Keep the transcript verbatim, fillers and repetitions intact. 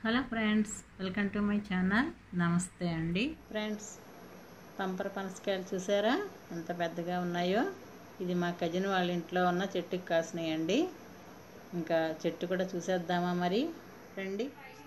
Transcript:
Hello friends, welcome to my channel. నమస్తే అండి friends. పంపర పనసకాయలు చూసారా ఎంత పెద్దగా ఉన్నాయో. ఇది మా కజిన్ వాళ్ళ ఇంట్లో ఉన్న చెట్టుకి కాసినాయండి. ఇంకా చెట్టు కూడా చూసేద్దామా మరి రండి.